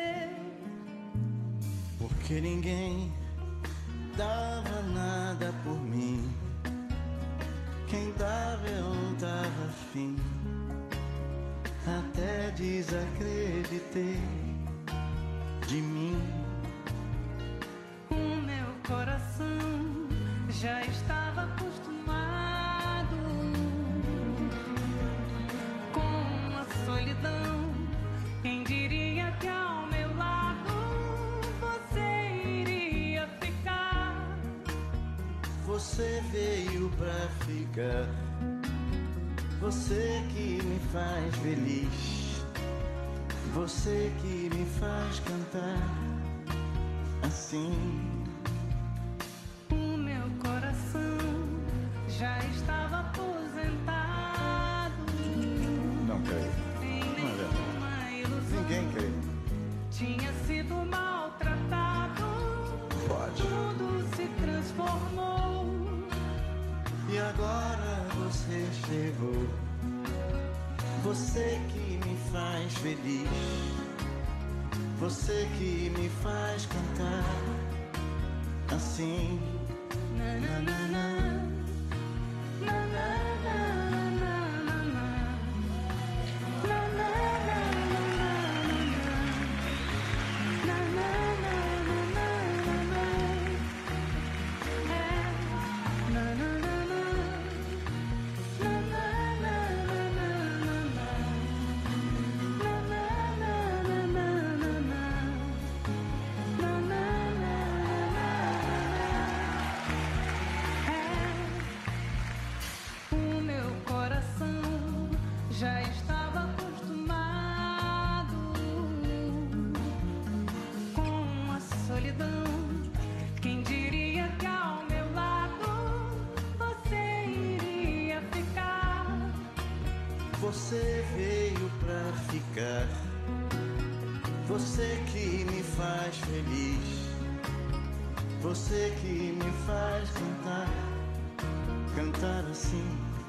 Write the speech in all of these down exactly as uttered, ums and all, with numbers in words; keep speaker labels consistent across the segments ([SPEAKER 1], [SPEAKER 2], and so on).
[SPEAKER 1] porque ninguém dava nada por mim. Quem dava eu dava fim. Até desacreditei de mim.
[SPEAKER 2] O meu coração já estava acostumado com a solidão. Quem diria que ao meu lado você iria ficar?
[SPEAKER 1] Você veio pra ficar. Você que me faz feliz. Você que me faz cantar assim.
[SPEAKER 2] O meu coração já estava aposentado.
[SPEAKER 1] Não creio.
[SPEAKER 2] Sem
[SPEAKER 1] Não é verdade.
[SPEAKER 2] nenhuma ilusão.
[SPEAKER 1] Ninguém crê.
[SPEAKER 2] Tinha sido maltratado.
[SPEAKER 1] Pode.
[SPEAKER 2] Tudo se transformou.
[SPEAKER 1] E agora você chegou. Você que me faz feliz. Você que me faz cantar assim.
[SPEAKER 2] Na, na, na, na. Na, na, na, na, na, na. Na, na, na, na, na, na. Na, na, na, na, na, na. É. Na, na, na, na. Na, na, na, na, na, na. Na, na, na, na, na, na, na. Na, na, na, na. O meu coração já estava acostumado com a solidão. Quem diria que ao meu lado você iria ficar?
[SPEAKER 1] Você veio pra ficar. Você que me faz feliz. Você que me faz cantar. Cantar assim.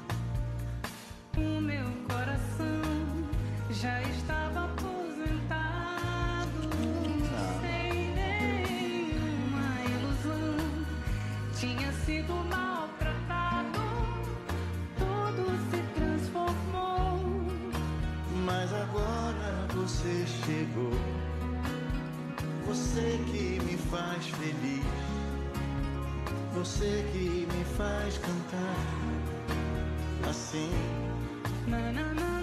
[SPEAKER 2] O meu coração já estava aposentado. Sem nenhuma ilusão. Tinha sido maltratado. Tudo se transformou.
[SPEAKER 1] Mas agora você chegou. Você que me faz feliz. Você que me faz cantar assim.
[SPEAKER 2] Na, na, na.